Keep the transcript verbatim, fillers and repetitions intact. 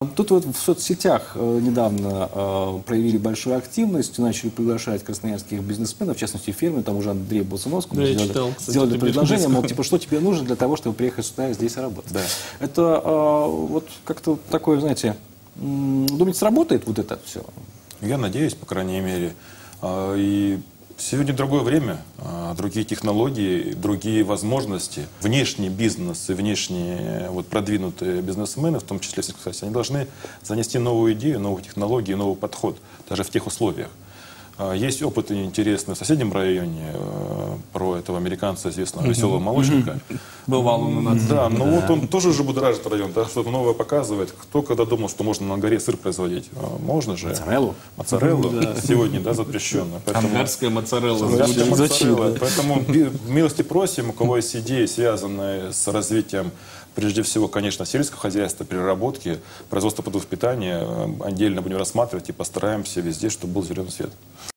Тут вот в соцсетях э, недавно э, проявили большую активность, начали приглашать красноярских бизнесменов, в частности фирмы, там уже Андрей Болсуновскому Да, сделали, читал, кстати, сделали предложение, бизнес. мол, типа, что тебе нужно для того, чтобы приехать сюда и здесь работать. Да. Это э, вот как-то такое, знаете, м, думаете, сработает вот это все? Я надеюсь, по крайней мере. А, И сегодня другое время, а, другие технологии, другие возможности. Внешний бизнес и внешние вот, продвинутые бизнесмены, в том числе, кстати, они должны занести новую идею, новую технологию, новый подход, даже в тех условиях. А, Есть опыт интересный в соседнем районе э, про этого американца, известного веселого молочника. Бывал он у нас. Да, но вот он тоже уже будоражит район, да, что-то новое показывает. Кто когда думал, что можно на горе сыр производить? А, Можно же. Моцареллу? Моцареллу сегодня, да, запрещено. Поэтому- Ангарская моцарелла. Ангарская звучит. моцарелла. Поэтому би- милости просим, у кого есть идеи, связанные с развитием, прежде всего, конечно, сельского хозяйства, переработки, производства продуктов питания, э, отдельно будем рассматривать и постараемся везде, чтобы был зеленый свет.